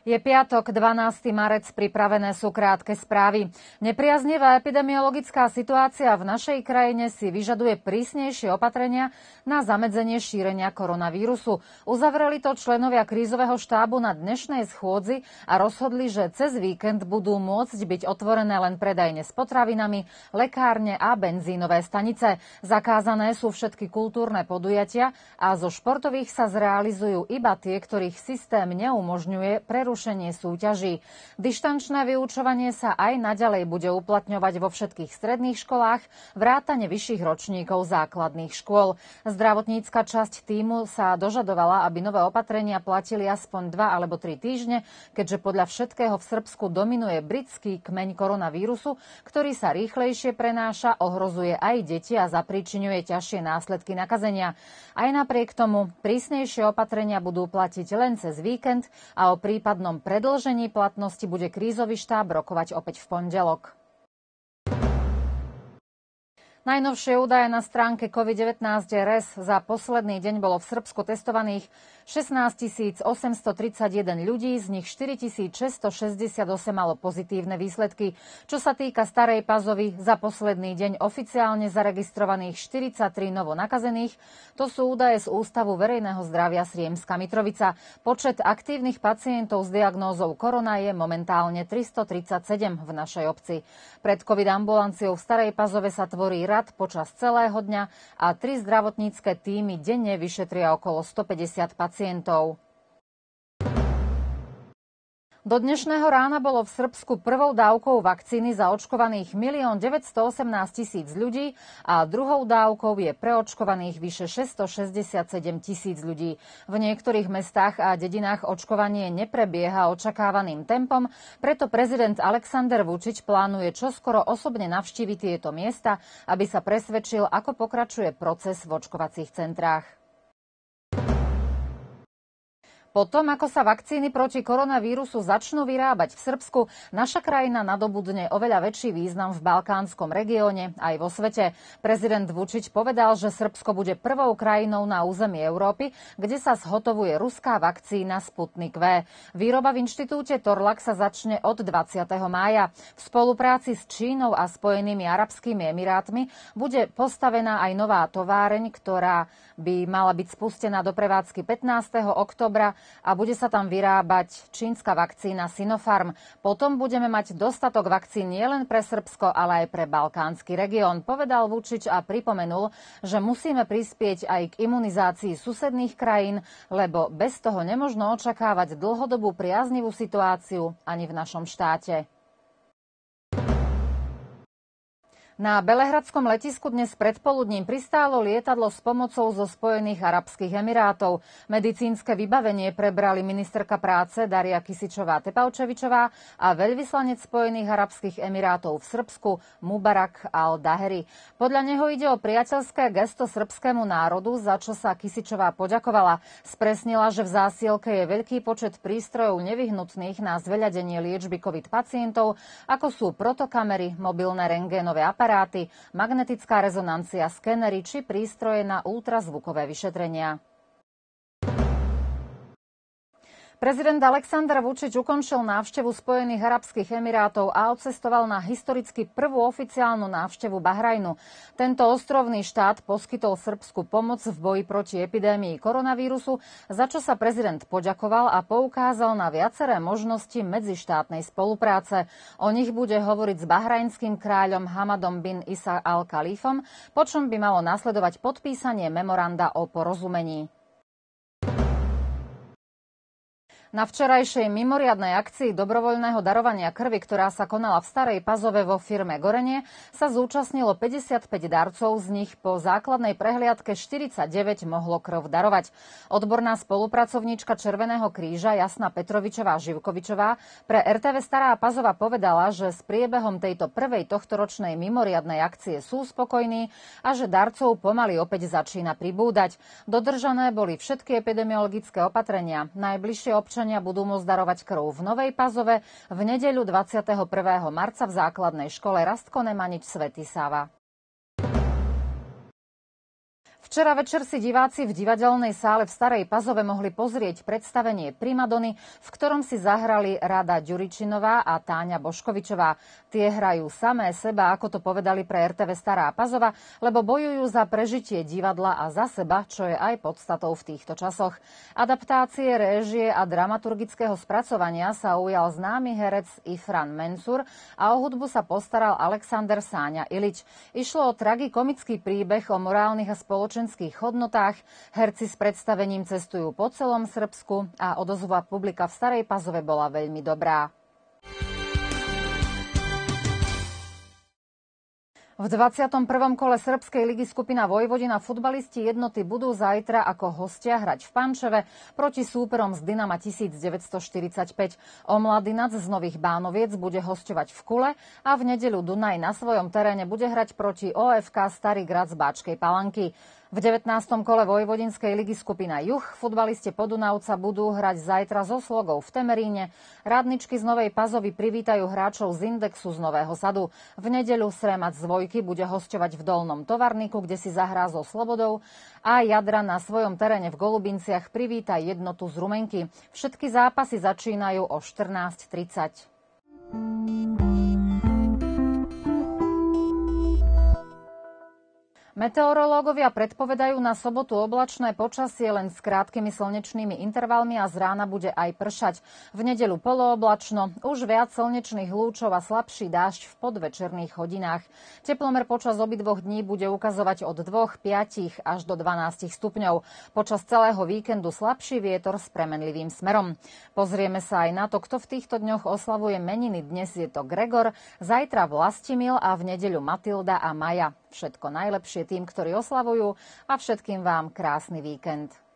Je piatok, 12. marec, pripravené sú krátke správy. Nepriaznivá epidemiologická situácia v našej krajine si vyžaduje prísnejšie opatrenia na zamedzenie šírenia koronavírusu. Uzavreli to členovia krízového štábu na dnešnej schôdzi a rozhodli, že cez víkend budú môcť byť otvorené len predajne s potravinami, lekárne a benzínové stanice. Zakázané sú všetky kultúrne podujatia a zo športových sa zrealizujú iba tie, ktorých systém neumožňuje prerušenie súťaží. Dištančné vyučovanie sa aj naďalej bude uplatňovať vo všetkých stredných školách, vrátane vyšších ročníkov základných škôl. Zdravotnícka časť tímu sa dožadovala, aby nové opatrenia platili aspoň 2 alebo 3 týždne, keďže podľa všetkého v Srbsku dominuje britský kmeň koronavírusu, ktorý sa rýchlejšie prenáša, ohrozuje aj deti a zapríčiňuje ťažšie následky nakazenia. Aj napriek tomu prísnejšie opatrenia budú platiť len cez víkend a o prípadnom predĺžení platnosti bude krízový štáb rokovať opäť v pondelok. Najnovšie údaje na stránke COVID-19.rs. Za posledný deň bolo v Srbsku testovaných 16 831 ľudí, z nich 4 668 malo pozitívne výsledky. Čo sa týka Starej Pazovy, za posledný deň oficiálne zaregistrovaných 43 novo nakazených. To sú údaje z Ústavu verejného zdravia Sriemska Mitrovica. Počet aktívnych pacientov s diagnózou korona je momentálne 337 v našej obci. Pred COVID-ambulanciou v Starej Pazove sa tvorí rad počas celého dňa a 3 zdravotnícke tímy denne vyšetria okolo 150 pacientov. Do dnešného rána bolo v Srbsku prvou dávkou vakcíny zaočkovaných 1 918 000 ľudí a druhou dávkou je preočkovaných vyše 667 000 ľudí. V niektorých mestách a dedinách očkovanie neprebieha očakávaným tempom, preto prezident Aleksandar Vučić plánuje čoskoro osobne navštíviť tieto miesta, aby sa presvedčil, ako pokračuje proces v očkovacích centrách. Potom, ako sa vakcíny proti koronavírusu začnú vyrábať v Srbsku, naša krajina nadobudne oveľa väčší význam v balkánskom regióne aj vo svete. Prezident Vučić povedal, že Srbsko bude prvou krajinou na území Európy, kde sa zhotovuje ruská vakcína Sputnik V. Výroba v inštitúte Torlak sa začne od 20. mája. V spolupráci s Čínou a Spojenými arabskými emirátmi bude postavená aj nová továreň, ktorá by mala byť spustená do prevádzky 15. októbra a bude sa tam vyrábať čínska vakcína Sinopharm. Potom budeme mať dostatok vakcín nielen pre Srbsko, ale aj pre balkánsky región, povedal Vučić a pripomenul, že musíme prispieť aj k imunizácii susedných krajín, lebo bez toho nemožno očakávať dlhodobú priaznivú situáciu ani v našom štáte. Na Belehradskom letisku dnes predpoludním pristálo lietadlo s pomocou zo Spojených arabských emirátov. Medicínske vybavenie prebrali ministerka práce Daria Kisičová-Tepavčevičová a veľvyslanec Spojených arabských emirátov v Srbsku Mubarak al-Daheri. Podľa neho ide o priateľské gesto srbskému národu, za čo sa Kisičová poďakovala. Spresnila, že v zásielke je veľký počet prístrojov nevyhnutných na zveľadenie liečby COVID pacientov, ako sú protokamery, mobilné rentgénové aparáty, magnetická rezonancia, skenery či prístroje na ultrazvukové vyšetrenia. Prezident Aleksandar Vučić ukončil návštevu Spojených arabských emirátov a odcestoval na historicky prvú oficiálnu návštevu Bahrajnu. Tento ostrovný štát poskytol Srbsku pomoc v boji proti epidémii koronavírusu, za čo sa prezident poďakoval a poukázal na viaceré možnosti medzištátnej spolupráce. O nich bude hovoriť s bahrajnským kráľom Hamadom bin Isa al-Khalifom, počom by malo nasledovať podpísanie memoranda o porozumení. Na včerajšej mimoriadnej akcii dobrovoľného darovania krvi, ktorá sa konala v Starej Pazove vo firme Gorenie, sa zúčastnilo 55 darcov, z nich po základnej prehliadke 49 mohlo krv darovať. Odborná spolupracovníčka Červeného kríža Jasna Petrovičová-Živkovičová pre RTV Stará Pazova povedala, že s priebehom tejto prvej tohtoročnej mimoriadnej akcie sú spokojní a že darcov pomaly opäť začína pribúdať. Dodržané boli všetky epidemiologické opatrenia. Najbližšie občania budú môcť darovať krv v Novej Pazove v nedeľu 21. marca v základnej škole Rastko Nemanič Svätý Sava. V Včera večer si diváci v divadelnej sále v Starej Pazove mohli pozrieť predstavenie Primadony, v ktorom si zahrali Rada Ďuričinová a Táňa Boškovičová. Tie hrajú samé seba, ako to povedali pre RTV Stará Pazova, lebo bojujú za prežitie divadla a za seba, čo je aj podstatou v týchto časoch. Adaptácie, réžie a dramaturgického spracovania sa ujal známy herec Ifran Mensur a o hudbu sa postaral Alexander Sáňa Ilič. Išlo o tragikomický príbeh o morálnych a spoločenských hodnotách. Herci s predstavením cestujú po celom Srbsku a odozva publika v Starej Pazove bola veľmi dobrá. V 21. kole srbskej ligy skupina Vojvodina futbalisti jednoty budú zajtra ako hostia hrať v Pančeve proti súperom z Dynama 1945. Omladinac z Nových Bánoviec bude hosťovať v Kule a v nedeľu Dunaj na svojom teréne bude hrať proti OFK Starý Grad z Báčkej Palanky. V 19. kole Vojvodinskej ligy skupina Juh futbalisti Podunavca budú hrať zajtra so Slogou v Temeríne. Radničky z Novej Pazovy privítajú hráčov z Indexu z Nového Sadu. V nedeľu Sremac z Vojky bude hosťovať v Dolnom Tovarníku, kde si zahrá so Slobodou, a Jadra na svojom teréne v Golubinciach privíta Jednotu z Rumenky. Všetky zápasy začínajú o 14:30. Meteorológovia predpovedajú na sobotu oblačné počasie len s krátkými slnečnými intervalmi a z rána bude aj pršať. V nedeľu polooblačno, už viac slnečných lúčov a slabší dážď v podvečerných hodinách. Teplomer počas obidvoch dní bude ukazovať od 2, 5 až do 12 stupňov. Počas celého víkendu slabší vietor s premenlivým smerom. Pozrieme sa aj na to, kto v týchto dňoch oslavuje meniny. Dnes je to Gregor, zajtra Vlastimil a v nedeľu Matilda a Maja. Všetko najlepšie tým, ktorí oslavujú, a všetkým vám krásny víkend.